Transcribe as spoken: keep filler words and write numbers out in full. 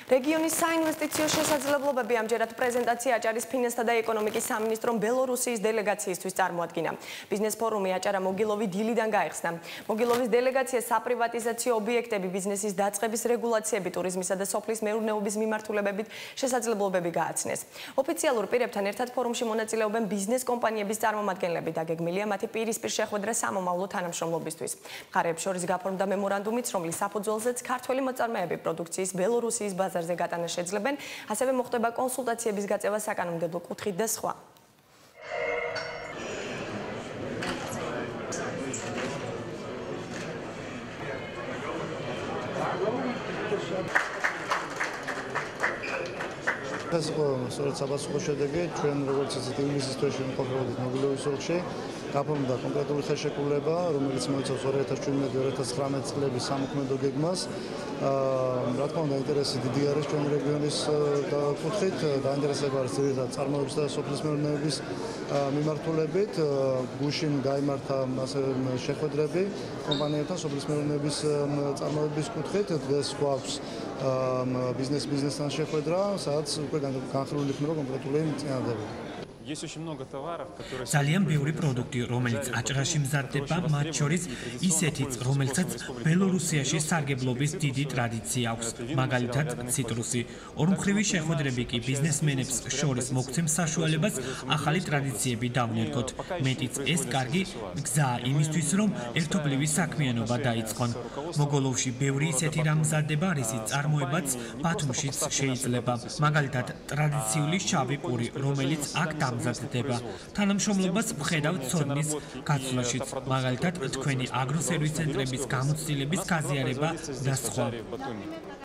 რეგიონის საინვესტიციო შესაძლებლობები ამჯერად პრეზენტაცია აჭარის ფინანსთა და ეკონომიკის სამინისტრომ ბელორუსიის დელეგაციისთვის წარმოადგინა. ბიზნეს ფორუმი აჭარა მოგილოვი დილიდან გაიხსნა. მოგილოვის დელეგაცია საპრივატიზაციო ობიექტები, ბიზნესის დაწყების რეგულაციები, ტურიზმისა და სოფლის მეურნეობის მიმართულებებით შესაძლებლობები გააცნეს. ოფიციალურ პირებთან ერთად ფორუმში მონაწილეობენ ბიზნეს კომპანიების წარმომადგენლები და გეგმილია მათი პირისპირ შეხვედრა სამომავლო თანამშრომლობისთვის. მხარეებს შორის გაფორმდა მემორანდუმიც, რომლის საფუძველზეც ქართველი მოწარმეები პროდუქციის ბელორუსიის ბაზარზე გატანა შეძლებენ, ასევე მოხდება კონსულტაციების გაწევა საკანონმდებლო კუთხით და სხვა. ეს სწორედ საპასუხო შედეგი ჩვენ როგორც ისეთ ინგლისის თვეში მყოფობდით მოგილოვის ოლქში გაფორმდა კონკრეტული ხელშეკრულება, რომელიც მოიცავს ორი ათას შვიდმეტი ორი ათას ცხრამეტი წლების სამოქმედო გეგმას. რა თქმა უნდა, ინტერესი დიდი არის ჩვენი რეგიონის კუთხით, დაინტერესება არის ძირითადად წარმოების და სოფლის მეურნეობის მიმართულებით. გუშინ გაიმართა ასევე შეხვედრები კომპანიებთან სოფლის მეურნეობის წარმოების კუთხით. დღეს გვაქვს ბიზნეს ბიზნესთან შეხვედრა, სადაც უკვე განხილული იქნება კონკრეტული წინადადებები. ძალიან ბევრი პროდუქტი, რომელიც აჭარაში მზადდება, მათ შორის ისეთიც, რომელსაც ბელორუსიაში სარგებლობის დიდი ტრადიცია აქვს, მაგალითად ციტრუსი. ორმხრივი შეხვედრები კი ბიზნესმენებს შორის მოგცემს საშუალებას ახალი ტრადიციები დავნერგოთ. მეტიც ეს კარგი გზაა იმისთვის, რომ ერთობლივი საქმიანობა დაიწყონ. მოგოლოვში ბევრი ისეთი რამ მზადდება, რისიც წარმოებაც ბათუმშიც შეიძლება. მაგალითად, ტრადიციული შავი პური, რომელიც აქ დამზადდება. თანამშრომლობას ვხედავთ ცოდნის გაცვლაშიც, მაგალითად, თქვენი აგროსერვის ცენტრების გამოცდილების გაზიარება და სხვა.